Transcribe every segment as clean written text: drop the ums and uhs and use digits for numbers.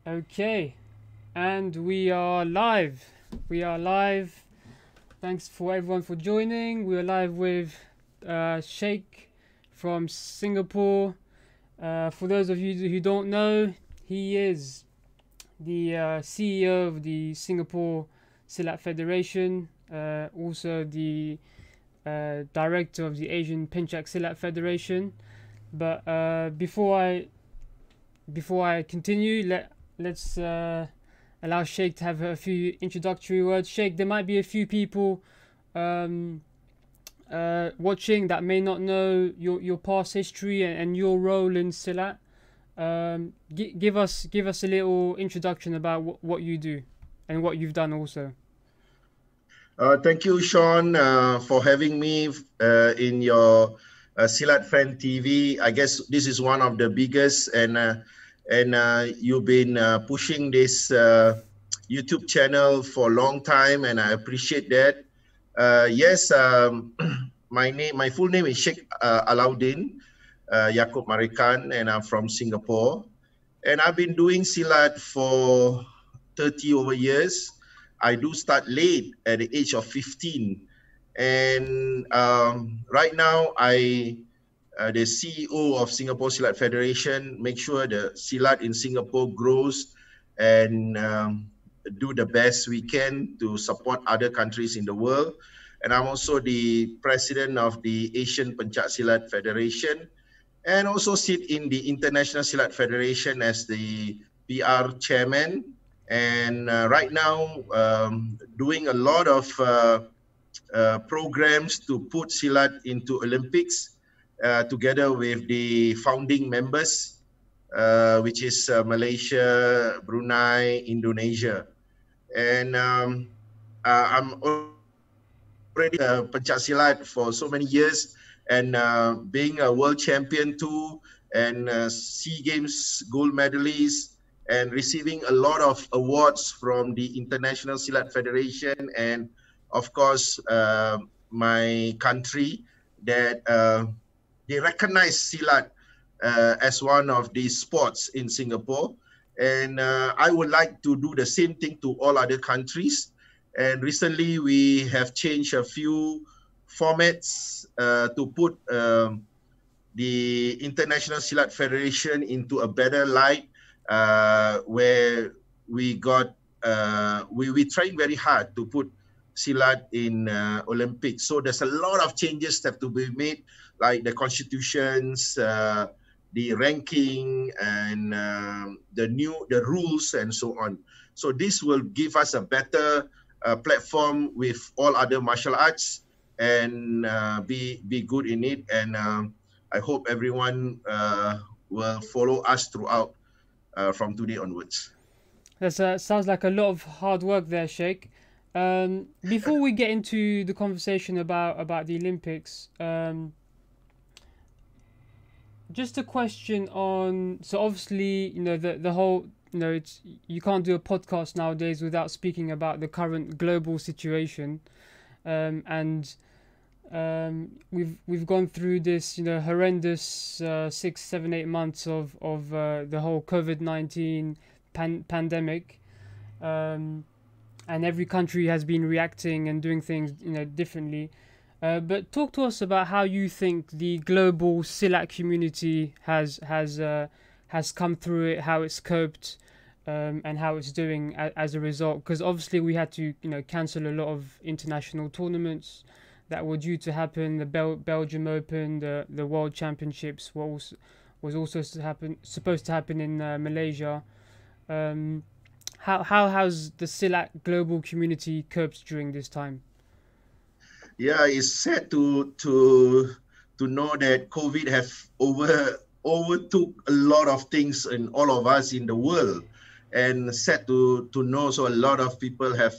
Okay, and we are live. We are live. Thanks for everyone for joining. We are live with Sheik from Singapore. For those of you who don't know, he is the CEO of the Singapore Silat Federation, also the director of the Asian Pencak Silat Federation. But before I continue, let's allow Sheikh to have a few introductory words. Sheikh, there might be a few people watching that may not know your past history and your role in Silat. Give us a little introduction about what you do and what you've done also. Thank you, Sean, for having me in your Silat Fan TV. I guess this is one of the biggest, and you've been pushing this YouTube channel for a long time, and I appreciate that. Yes, my full name is Sheik Alau'ddin Yaakob Marikan, and I'm from Singapore. And I've been doing Silat for 30 over years. I do start late at the age of 15. And right now, the CEO of Singapore Silat Federation, make sure the Silat in Singapore grows and do the best we can to support other countries in the world. And I'm also the president of the Asian Pencak Silat Federation, and also sit in the International Silat Federation as the PR chairman. And right now, doing a lot of programs to put Silat into Olympics, together with the founding members, which is Malaysia, Brunei, Indonesia. And I'm already Pencak Silat for so many years, and being a world champion too, and SEA Games gold medalist, and receiving a lot of awards from the International Silat Federation, and of course my country, that they recognize Silat as one of the sports in Singapore. And I would like to do the same thing to all other countries. And recently we have changed a few formats to put the International Silat Federation into a better light, where we train very hard to put Silat in Olympics. So there's a lot of changes that have to be made, like the constitutions, the ranking, and the rules, and so on. So this will give us a better platform with all other martial arts, and be good in it. And I hope everyone will follow us throughout from today onwards. That sounds like a lot of hard work there, Sheikh. Before we get into the conversation about the Olympics, just a question on, so obviously, the whole, it's, you can't do a podcast nowadays without speaking about the current global situation, and we've gone through this horrendous 6, 7, 8 months of the whole COVID-19 pandemic, and every country has been reacting and doing things differently. But talk to us about how you think the global Silat community has come through it, how it's coped, and how it's doing as a result. Because obviously we had to cancel a lot of international tournaments that were due to happen. The Belgium Open, the World Championships was also supposed to happen in Malaysia. How has the Silat global community coped during this time? Yeah, it's sad to know that COVID have overtook a lot of things in all of us in the world, and sad to know so a lot of people have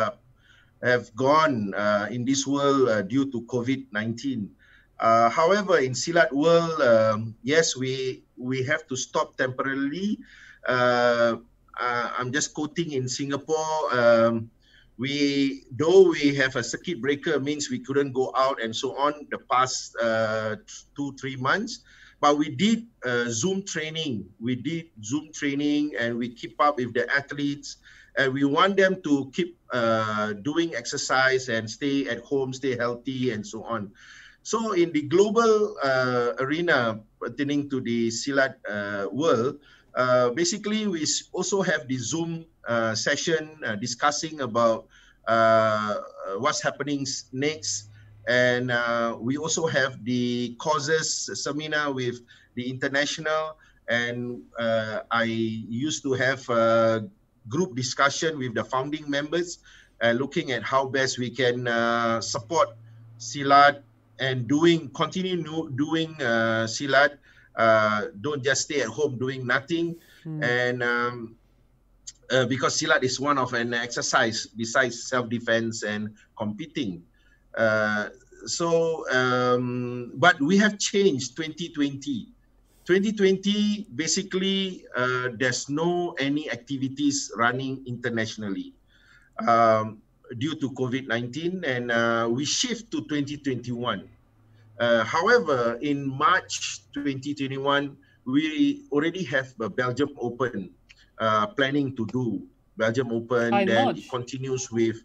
gone in this world due to COVID-19. However, in Silat world, yes, we have to stop temporarily. I'm just quoting in Singapore. Though we have a circuit breaker, means we couldn't go out and so on the past 2-3 months, but we did Zoom training. We did Zoom training, and we keep up with the athletes, and we want them to keep doing exercise and stay at home, stay healthy, and so on. So in the global arena pertaining to the Silat world, basically we also have the Zoom session discussing about what's happening next. And we also have the causes seminar with the international, and I used to have a group discussion with the founding members, looking at how best we can support Silat and continue doing Silat. Don't just stay at home doing nothing. And because Silat is one of an exercise besides self-defense and competing. But we have changed 2020. 2020, basically, there's no any activities running internationally due to COVID-19, and we shift to 2021. However, in March 2021, we already have a Belgium Open, planning to do Belgium Open. Then it continues with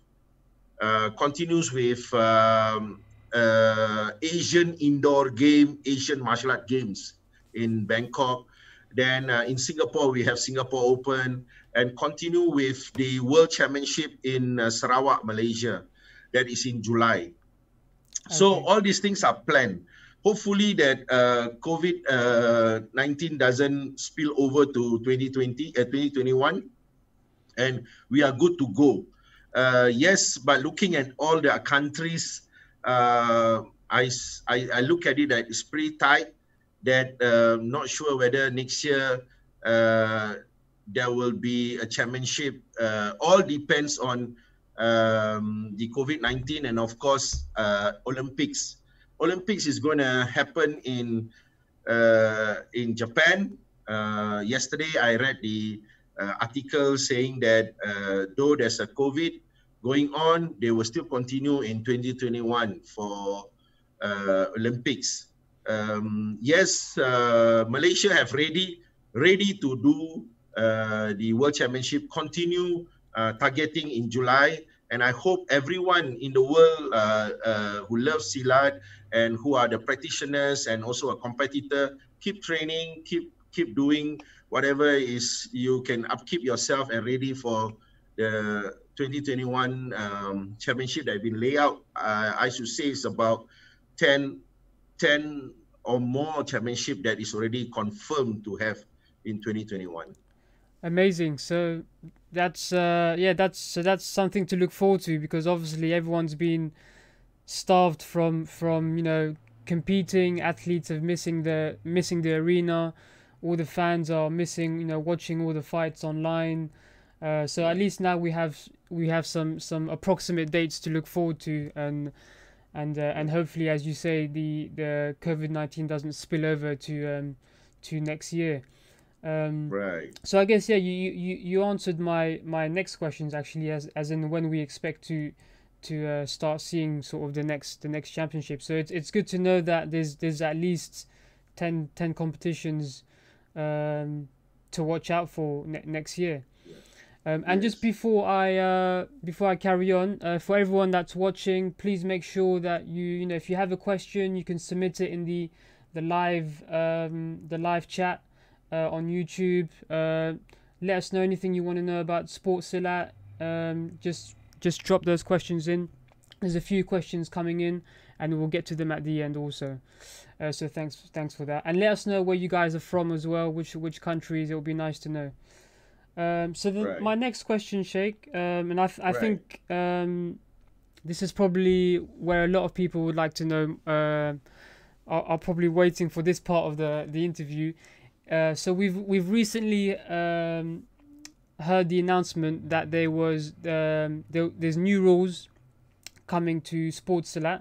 Asian indoor game, Asian martial art games in Bangkok. Then in Singapore, we have Singapore Open, and continue with the World Championship in Sarawak, Malaysia. That is in July. So all these things are planned. Hopefully that COVID-19 doesn't spill over to 2021, and we are good to go. Yes, but looking at all the countries, I look at it that it's pretty tight. That not sure whether next year there will be a championship. All depends on the COVID-19, and of course Olympics. Olympics is going to happen in Japan. Yesterday I read the article saying that though there's a COVID going on, they will still continue in 2021 for Olympics. Yes, Malaysia have ready to do the World Championship, continue targeting in July. And I hope everyone in the world who loves Silat and who are the practitioners and also a competitor, keep training, keep doing whatever is you can upkeep yourself and ready for the 2021 championship that have been laid out. I should say it's about 10 or more championship that is already confirmed to have in 2021. Amazing. So that's something to look forward to, because obviously everyone's been starved from competing. Athletes are missing the arena. All the fans are missing watching all the fights online. So at least now we have some approximate dates to look forward to, and hopefully, as you say, the COVID-19 doesn't spill over to next year. Right. So I guess you answered my next questions actually, as in when we expect to start seeing sort of the next championship. So it's good to know that there's at least 10 competitions to watch out for next year. And just before I carry on, for everyone that's watching, please make sure that you if you have a question, you can submit it in the live chat on YouTube. Let us know anything you want to know about Sports Silat. Just drop those questions in. There's a few questions coming in, and we'll get to them at the end also. So thanks for that, and let us know where you guys are from as well, which countries. It will be nice to know. My next question, Sheik, and I think this is probably where a lot of people would like to know, are probably waiting for this part of the interview. So we've recently heard the announcement that there's new rules coming to Sports Silat,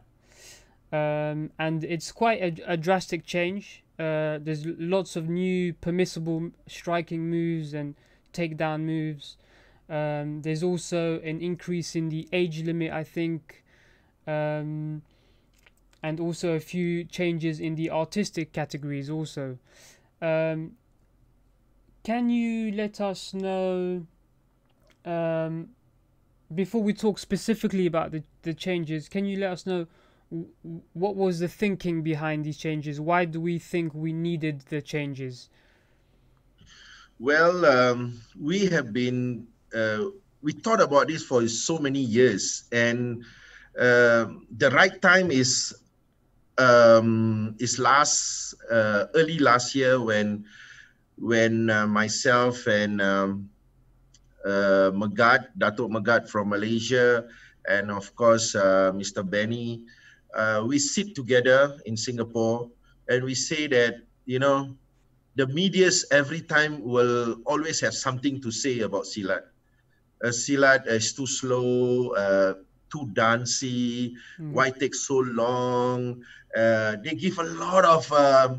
and it's quite a drastic change. There's lots of new permissible striking moves and takedown moves. There's also an increase in the age limit, I think. and also a few changes in the artistic categories also. Um, can you let us know, um, before we talk specifically about the changes, can you let us know what was the thinking behind these changes? Why do we think we needed the changes? Well, we have been, we thought about this for so many years, and the right time is early last year when myself and Datuk Megat from Malaysia, and of course Mr. Benny, we sit together in Singapore and we say that, you know, the medias every time will always have something to say about Silat. Silat is too slow, too dancey, why take so long? They give a lot of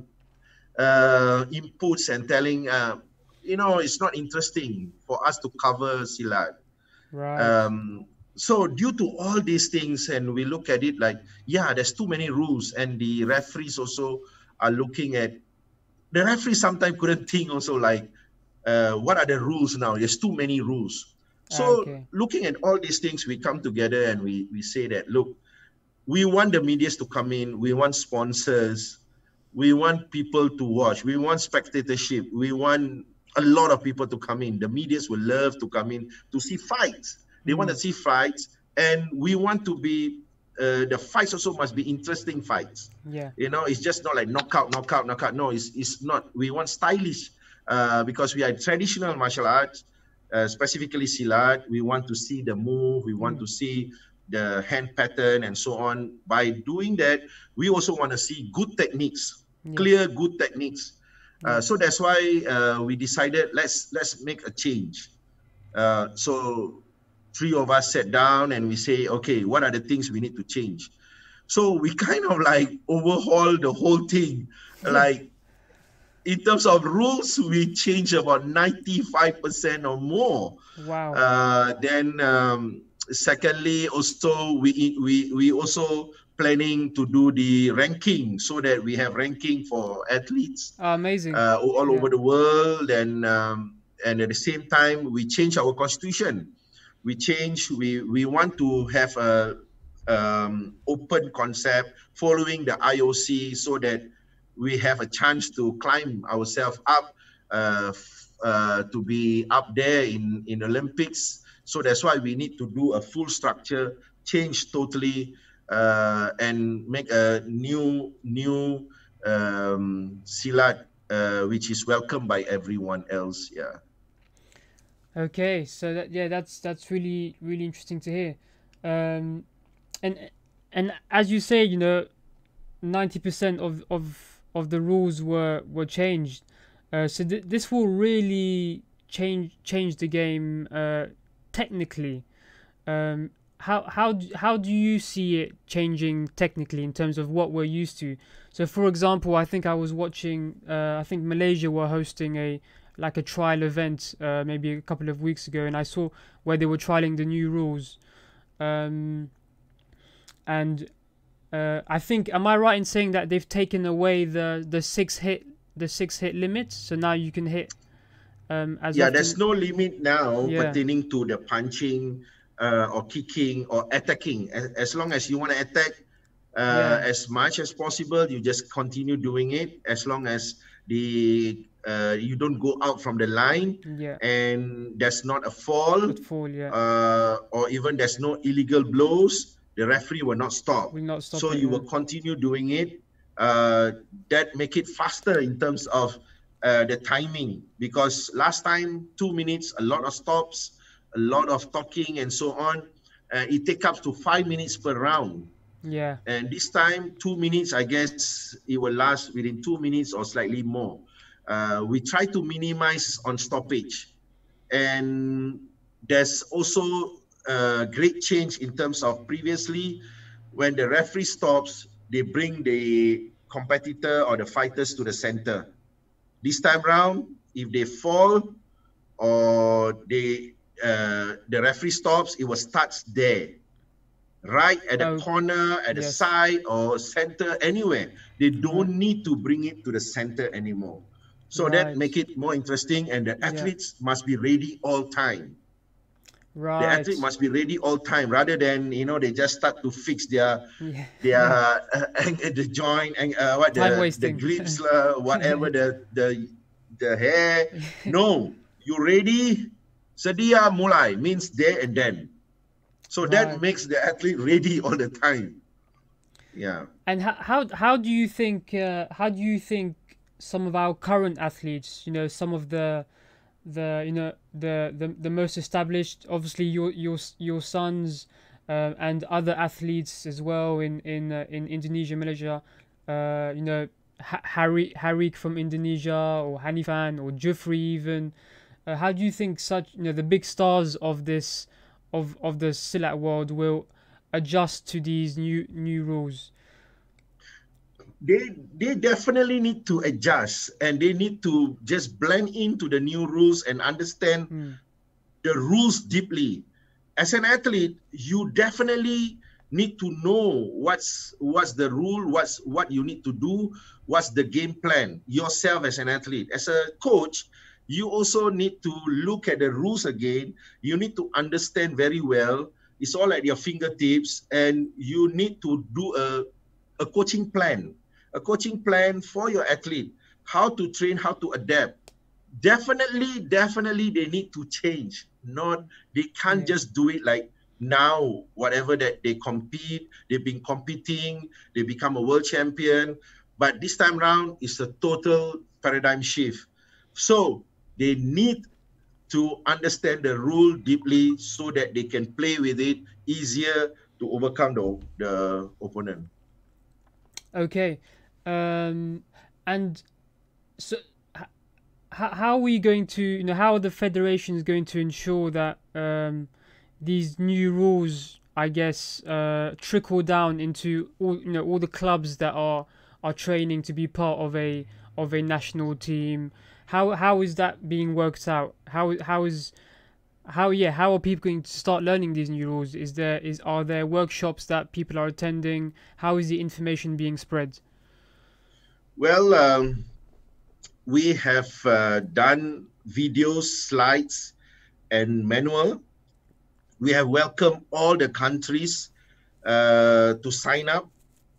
inputs and telling, you know, it's not interesting for us to cover Silat. Right. So due to all these things, and we look at it like, yeah, there's too many rules, and the referees also are looking at, the referees sometimes couldn't think also like, what are the rules now? There's too many rules. So Okay. looking at all these things, we come together and we say that, look, we want the medias to come in, we want sponsors, we want people to watch, we want spectatorship, we want a lot of people to come in. The medias will love to come in to see fights. They want to see fights, and we want to be, the fights also must be interesting fights. Yeah. You know, it's just not like knockout, knockout, knockout. No, it's not. We want stylish, because we are traditional martial arts, specifically Silat. We want to see the move, we want to see the hand pattern and so on. By doing that, we also want to see good techniques, clear good techniques. So that's why we decided, let's make a change. So three of us sat down and we say, okay, what are the things we need to change? So we kind of like overhaul the whole thing. Like in terms of rules, we change about 95% or more. Wow. Then secondly, also we also planning to do the ranking, so that we have ranking for athletes Amazing. all over the world, and at the same time we change our constitution. We want to have a open concept following the IOC, so that we have a chance to climb ourselves up, to be up there in Olympics. So that's why we need to do a full structure, change totally, and make a new Silat, which is welcomed by everyone else. Yeah. Okay, so that's really interesting to hear, um, and as you say, 90% of the rules were changed, so this will really change the game, technically. How do you see it changing technically in terms of what we're used to? So, for example, I think I was watching. I think Malaysia were hosting a trial event, maybe a couple of weeks ago, and I saw where they were trialing the new rules, and I think, am I right in saying that they've taken away the six hit limit? So now you can hit, as often. There's no limit now Yeah. pertaining to the punching, or kicking or attacking. As long as you want to attack as much as possible, you just continue doing it, as long as you don't go out from the line, and there's not a fall, or even there's no illegal blows. The referee will not stop. So you will continue doing it. That make it faster in terms of the timing, because last time 2 minutes, a lot of stops, a lot of talking and so on. It takes up to 5 minutes per round. Yeah. And this time 2 minutes, I guess it will last within 2 minutes or slightly more. We try to minimize on stoppage. And there's also a great change in terms of previously, when the referee stops, they bring the competitor or the fighters to the center. This time round, if they fall or the referee stops, it will start there. right at the Oh, corner, at the yes. side or center, anywhere. They Right. don't need to bring it to the center anymore. So that Right. make it more interesting, and the Yeah. athletes must be ready all time. The athlete Right. must be ready all time, rather than they just start to fix Yeah. their Yeah. the joint and Time the wasting. grips, whatever the hair. No, you ready? Sedia mulai means there and then. So that Right. makes the athlete ready all the time. Yeah. And how do you think some of our current athletes, some of the most established, obviously your sons, and other athletes as well in Indonesia, Malaysia, Harik from Indonesia, or Hanifan, or Jeffrey even. How do you think such the big stars of the Silat world will adjust to these new rules? They definitely need to adjust, and they need to just blend into the new rules and understand Hmm. the rules deeply. As an athlete, you definitely need to know what's the rule, what you need to do, what's the game plan yourself as an athlete. As a coach, you also need to look at the rules again. You need to understand very well. It's all at your fingertips, and you need to do a coaching plan for your athlete, how to train, how to adapt. Definitely they need to change. Not They can't Yeah. just do it like now, whatever that they compete, they've been competing, they become a world champion, but this time round is a total paradigm shift. So they need to understand the rule deeply so that they can play with it easier to overcome the opponent. Okay. Um, and so, how are we going to, how are the federations going to ensure that these new rules, I guess, trickle down into all the clubs that are training to be part of a national team? How is that being worked out? How are people going to start learning these new rules? Are there workshops that people are attending? How is the information being spread? Well, we have done videos, slides, and manual. We have welcomed all the countries to sign up,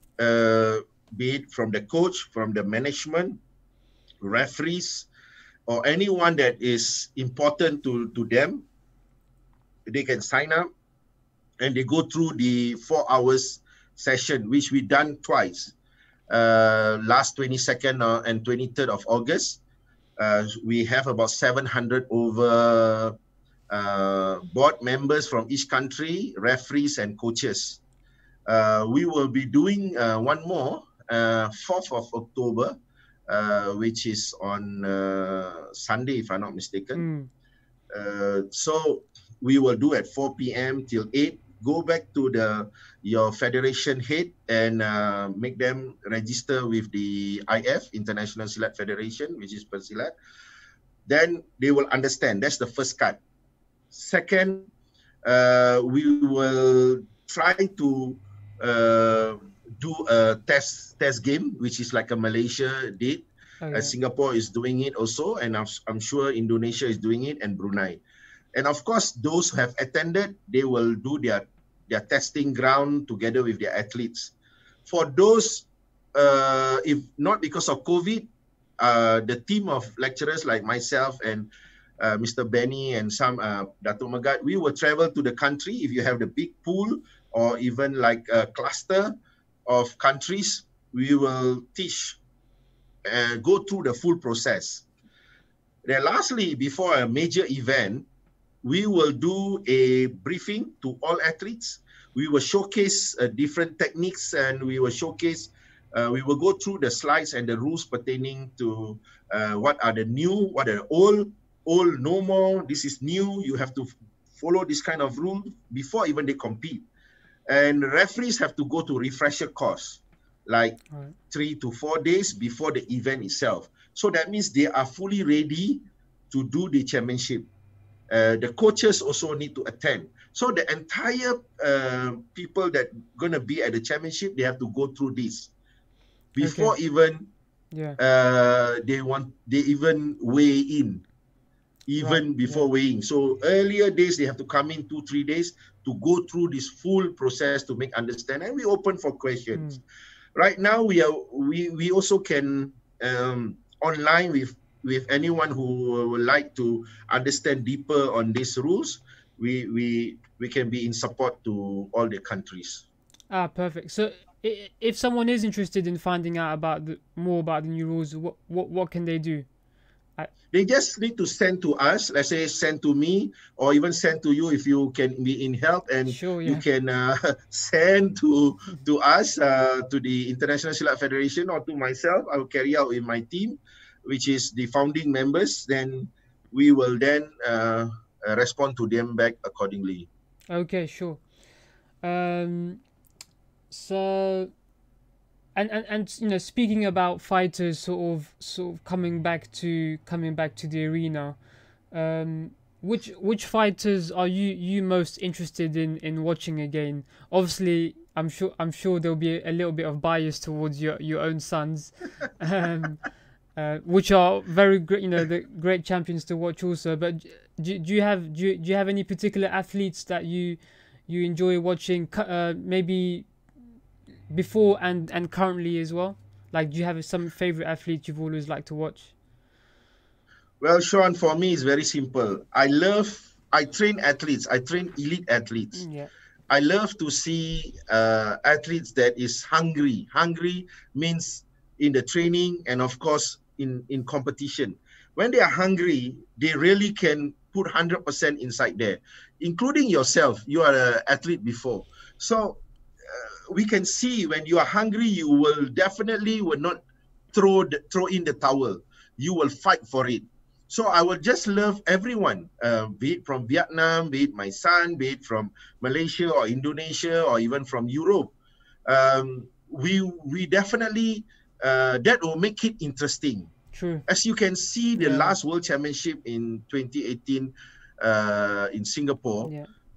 be it from the coach, from the management, referees, or anyone that is important to them. They can sign up, and they go through the 4 hours session, which we done twice. Last 22nd and 23rd of August. We have about 700 over board members from each country, referees and coaches. We will be doing one more, 4th of October, which is on Sunday, if I'm not mistaken. So we will do at 4 p.m. till 8. Go back to your federation head and make them register with the IF, International Silat Federation, which is Persilat. Then they will understand. That's the first cut. Second, we will try to do a test game, which is like a Malaysia did. Oh, yeah. Singapore is doing it also, and I'm sure Indonesia is doing it, and Brunei. And of course, those who have attended, they will do their testing ground together with their athletes. For those, if not because of COVID, the team of lecturers like myself and Mr. Benny and some Dato' Megat, we will travel to the country. If you have the big pool or even like a cluster of countries, we will teach and go through the full process. Then lastly, before a major event, we will do a briefing to all athletes. We will showcase different techniques, and we will we will go through the slides and the rules pertaining to what are the new, what are the old, no more, this is new, you have to follow this kind of rule before even they compete. And referees have to go to refresher course, like 3 to 4 days before the event itself. So that means they are fully ready to do the championship. The coaches also need to attend. So the entire people that going to be at the championship, they have to go through this before even they even weigh in, before weighing. So earlier days, they have to come in 2-3 days to go through this full process to make understand. And we open for questions. Right now, we also can online with anyone who would like to understand deeper on these rules. We can be in support to all the countries. Perfect. So if someone is interested in finding out about more about the new rules, what can they do? They just need to send to us, let's say send to me, or even send to you if you can be in help, and you can send to us, to the International Silat Federation, or to myself. I will carry out with my team, which is the founding members. Then we will then respond to them back accordingly. Okay, sure. So, and you know, speaking about fighters sort of coming back to the arena, which fighters are you most interested in watching again? Obviously, I'm sure there'll be a little bit of bias towards your own sons, which are very great, you know, the great champions to watch also. But do you have any particular athletes that you enjoy watching, maybe before and currently as well? Like, do you have some favorite athletes you've always liked to watch? Well, Sean, for me, it's very simple. I train athletes. I train elite athletes. I love to see athletes that is hungry. Hungry means in the training and, of course, in competition. When they are hungry, they really can put 100% inside there, including yourself. You are an athlete before. So we can see when you are hungry, you will definitely not throw in the towel. You will fight for it. So I will just love everyone, be it from Vietnam, be it my son, be it from Malaysia or Indonesia, or even from Europe. We definitely, that will make it interesting. True. As you can see, the last World Championship in 2018 in Singapore,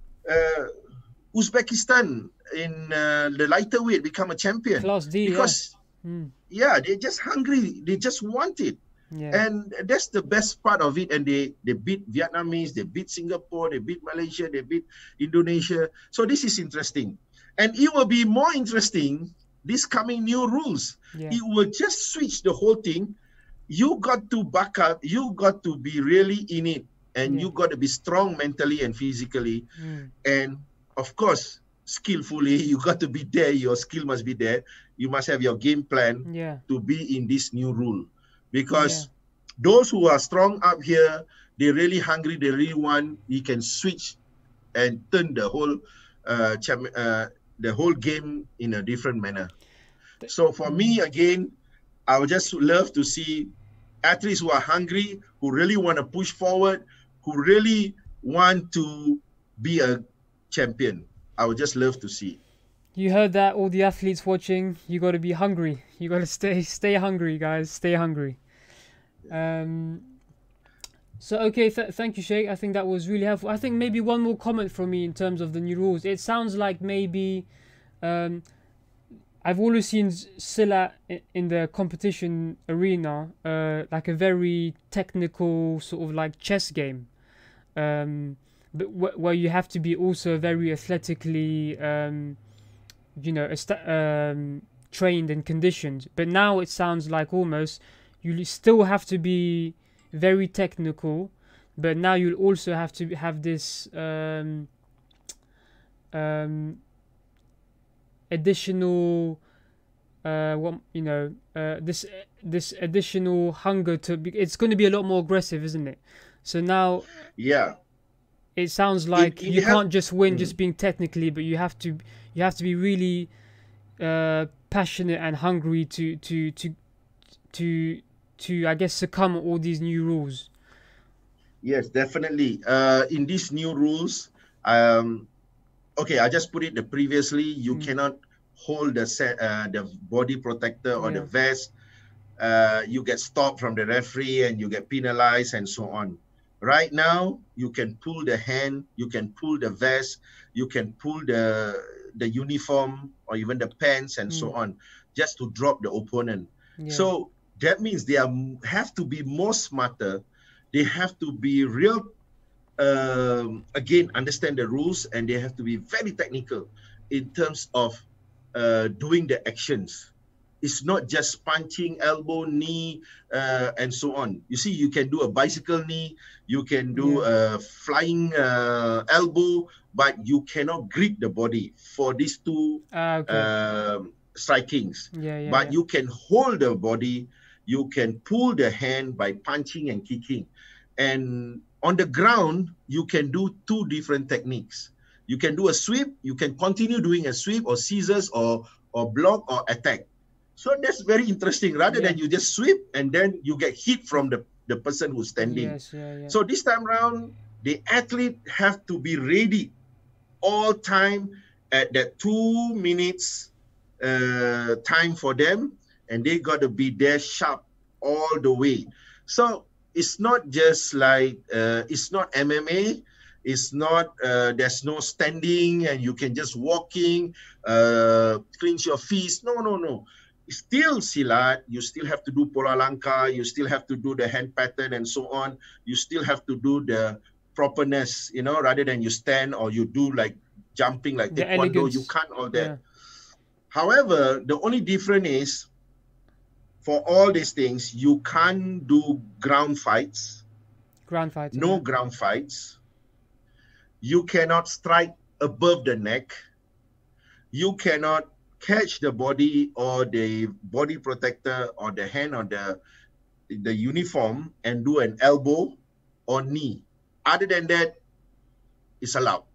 Uzbekistan in the lighter weight become a champion. Class D, because they're just hungry. They just want it. And that's the best part of it. And they beat Vietnamese, they beat Singapore, they beat Malaysia, they beat Indonesia. So this is interesting. And it will be more interesting, this coming new rules. It will just switch the whole thing. You got to back up, you got to be really in it, and you got to be strong mentally and physically. And of course, skillfully, you got to be there. Your skill must be there. You must have your game plan to be in this new rule. Because those who are strong up here, they're really hungry, they really want, you can switch and turn the whole game in a different manner. So for me, again, I would just love to see athletes who are hungry, who really want to push forward, who really want to be a champion. I would just love to see. You heard that, all the athletes watching. You got to be hungry. You got to stay hungry, guys. Stay hungry. So okay, thank you, Sheikh. I think that was really helpful. I think maybe one more comment from me in terms of the new rules. It sounds like maybe I've always seen Silat in the competition arena like a very technical sort of like chess game, but where you have to be also very athletically trained and conditioned. But now it sounds like almost you still have to be very technical, but now you'll also have to have this additional this additional hunger to be. It's going to be a lot more aggressive, isn't it? So now it sounds like you can't just win just being technically, but you have to be really passionate and hungry to I guess succumb all these new rules. Yes, definitely. In these new rules, okay, I just put it previously. You cannot hold the body protector or the vest. You get stopped from the referee and you get penalized and so on, Right now, you can pull the hand, you can pull the vest, you can pull the uniform or even the pants and so on, just to drop the opponent. Yeah. So that means they have to be more smarter. They have to be real, again, understand the rules, and they have to be very technical in terms of doing the actions. It's not just punching, elbow, knee, and so on. You see, you can do a bicycle knee, you can do a flying elbow, but you cannot grip the body for these two strikings. But you can hold the body, you can pull the hand by punching and kicking. And on the ground, you can do two different techniques. You can do a sweep, you can continue doing a sweep or scissors or block or attack. So that's very interesting. Rather than you just sweep and then you get hit from the person who's standing. So this time around, the athlete have to be ready all time at that 2 minutes time for them, and they got to be there sharp all the way. So it's not just like, it's not MMA. It's not, there's no standing and you can just walking, clench your fists. No. Still Silat, you still have to do pola langkah, you still have to do the hand pattern and so on. You still have to do the properness, you know, rather than you stand or you do like jumping like taekwondo, you can't all that. However, the only difference is, for all these things, you can't do ground fights. No ground fights. You cannot strike above the neck. You cannot catch the body or the body protector or the hand or the uniform and do an elbow or knee. Other than that, it's allowed.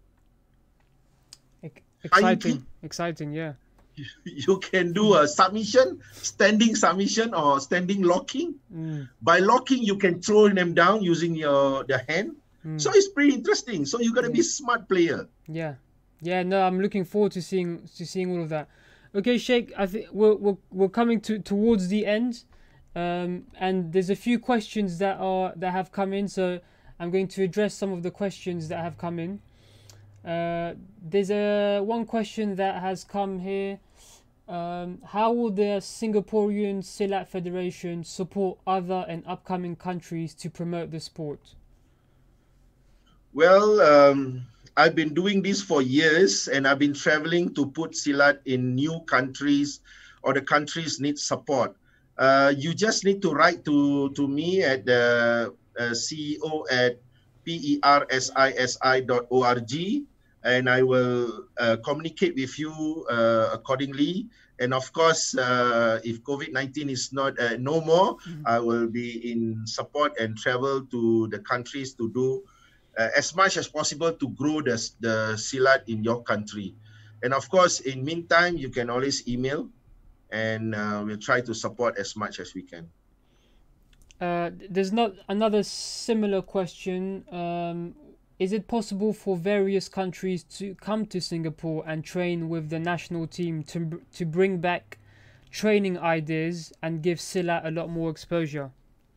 Exciting, yeah. You can do a submission, standing submission or standing locking. By locking, you can throw them down using the hand. So it's pretty interesting. So you got to be a smart player. Yeah, no, I'm looking forward to seeing all of that. Okay, Sheik, I think we're coming towards the end, and there's a few questions that have come in. So I'm going to address some of the questions that have come in. There's one question that has come here. How will the Singaporean Silat Federation support other and upcoming countries to promote the sport? Well, I've been doing this for years, and I've been traveling to put Silat in new countries, or the countries need support. You just need to write to me at the CEO at persi.org, and I will communicate with you accordingly. And of course, if COVID-19 is not no more, I will be in support and travel to the countries to do as much as possible to grow the Silat in your country. And of course, in meantime, you can always email, and we'll try to support as much as we can. There's not another similar question. Is it possible for various countries to come to Singapore and train with the national team to bring back training ideas and give Silat a lot more exposure?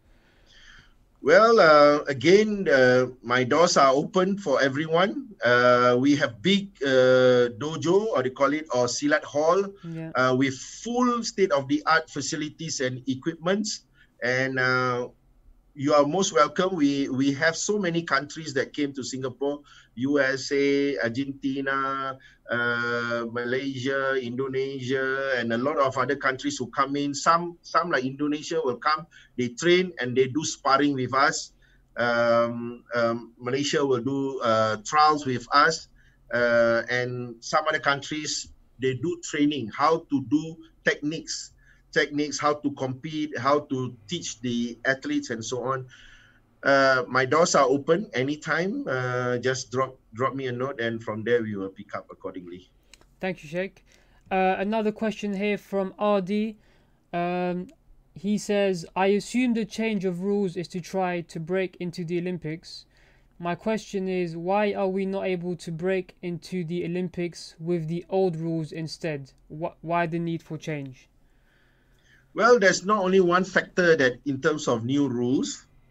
Well, again, my doors are open for everyone. We have big dojo, or they call it, or Silat Hall, with full state-of-the-art facilities and equipments. And you are most welcome. We have so many countries that came to Singapore: USA, Argentina, Malaysia, Indonesia, and a lot of other countries who come in. Some like Indonesia will come, they train and they do sparring with us. Malaysia will do trials with us, and some other countries, they do training, how to do techniques, how to compete, how to teach the athletes and so on. My doors are open anytime. Just drop me a note, and from there we will pick up accordingly. Thank you, Sheik. Another question here from RD. He says, I assume the change of rules is to try to break into the Olympics. My question is, why are we not able to break into the Olympics with the old rules instead? Why the need for change? Well, there's not only one factor that in terms of new rules.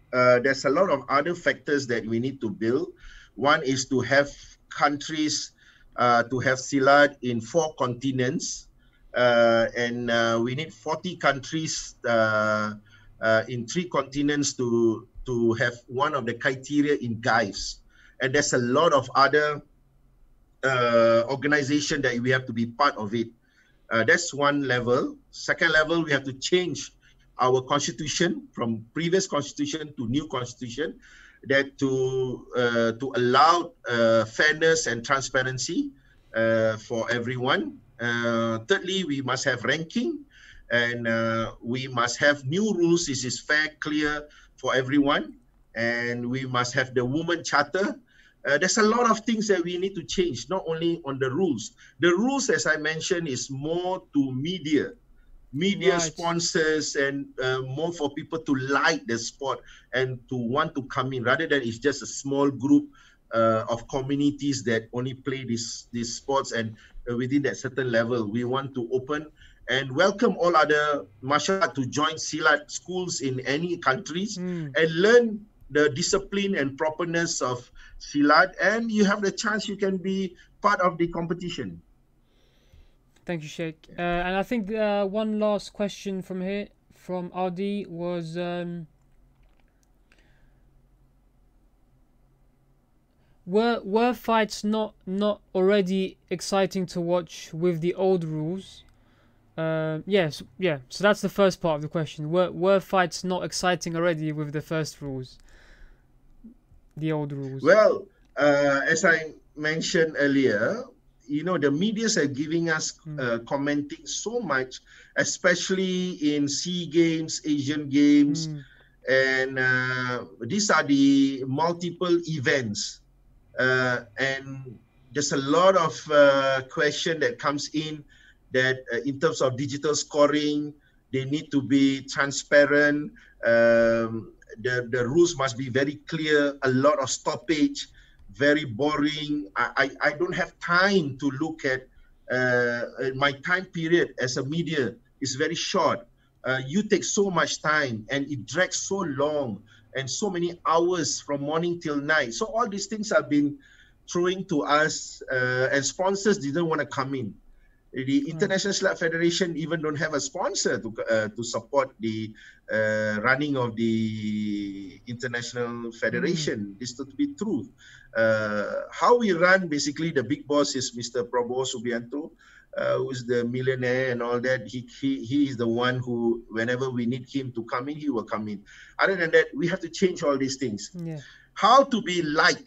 there's a lot of other factors that we need to build. One is to have countries to have Silat in 4 continents, and we need 40 countries in 3 continents to have one of the criteria in GAIFs. And there's a lot of other organization that we have to be part of it. That's one level. Second level, we have to change our constitution from previous constitution to new constitution, that to allow fairness and transparency for everyone. Thirdly, we must have ranking, and we must have new rules. This is fair, clear for everyone, and we must have the women charter. There's a lot of things that we need to change, not only on the rules. The rules, as I mentioned, is more to media right. Sponsors, and more for people to like the sport and to want to come in, rather than it's just a small group of communities that only play these sports, and within that certain level, we want to open and welcome all other martial art to join Silat schools in any countries and learn the discipline and properness of Silat, and you have the chance you can be part of the competition. Thank you, Sheik. And I think one last question from here, from Adi, was were fights not already exciting to watch with the old rules? Yes, yeah. So that's the first part of the question. Were fights not exciting already with the first rules, the old rules? Well, as I mentioned earlier, you know, the medias are giving us commenting so much, especially in SEA Games, Asian Games, and these are the multiple events. And there's a lot of question that comes in that in terms of digital scoring, they need to be transparent. The rules must be very clear, a lot of stoppage, very boring. I don't have time to look at my time period as a media is very short. You take so much time and it drags so long and so many hours from morning till night. So all these things have been throwing to us, and sponsors didn't want to come in. The International Silat Federation even don't have a sponsor to support the running of the International Federation. This to be true. How we run, basically, the big boss is Mr. Prabowo Subianto, who's the millionaire and all that. He is the one who, whenever we need him to come in, he will come in. Other than that, we have to change all these things. Yeah. How to be like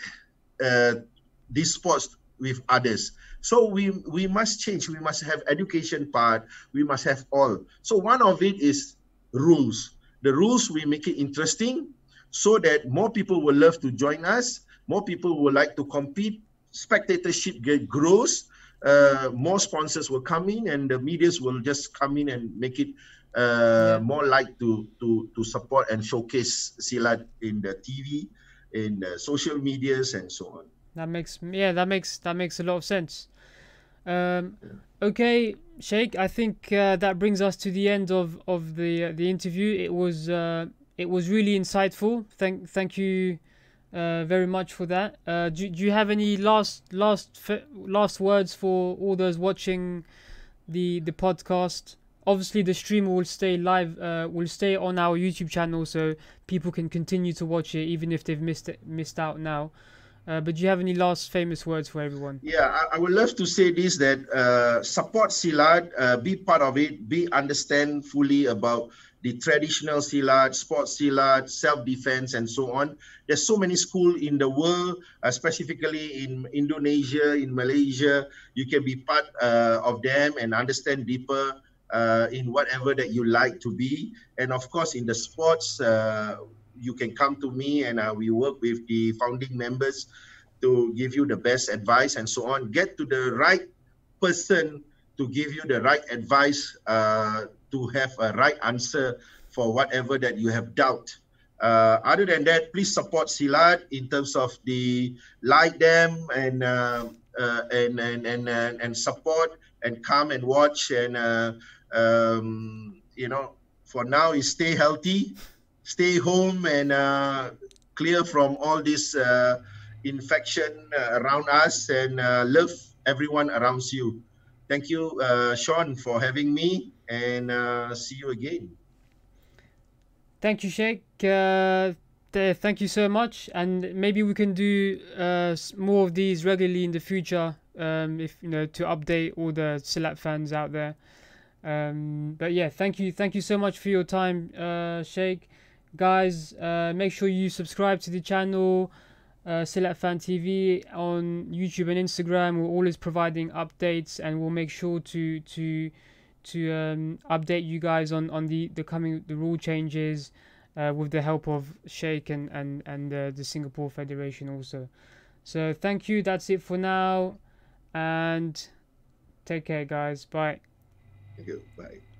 these sports with others. So we must change. We must have education part. We must have all. So one of it is rules. The rules, we make it interesting so that more people will love to join us. More people will like to compete. Spectatorship grows. More sponsors will come in, and the medias will just come in and make it more like to support and showcase Silat in the TV, in the social medias, and so on. That makes a lot of sense. Okay, Sheik, I think that brings us to the end of the interview. It was really insightful. Thank you very much for that. Do you have any last words for all those watching the podcast? Obviously, the stream will stay live, will stay on our YouTube channel, so people can continue to watch it even if they've missed out now. But do you have any last famous words for everyone? Yeah, I would love to say this, that support Silat, be part of it, understand fully about the traditional Silat, sports Silat, self-defense, and so on. There's so many schools in the world, specifically in Indonesia, in Malaysia. You can be part of them and understand deeper in whatever that you like to be. And of course, in the sports, you can come to me, and we work with the founding members to give you the best advice and so on. Get to the right person to give you the right advice, to have a right answer for whatever that you have doubt. Other than that, please support Silat in terms of the like them and support and come and watch, and you know, for now is stay healthy. stay home and clear from all this infection around us, and love everyone around you. Thank you, Sean, for having me, and see you again. Thank you, Sheikh. Thank you so much, and maybe we can do more of these regularly in the future. If you know, to update all the Silat fans out there. But yeah, thank you so much for your time, Sheikh. Guys, make sure you subscribe to the channel, Silat Fan TV on YouTube and Instagram. We're always providing updates, and we'll make sure to update you guys on the coming the rule changes, with the help of Sheikh and the Singapore Federation also. So thank you. That's it for now, and take care, guys. Bye. Thank you. Bye.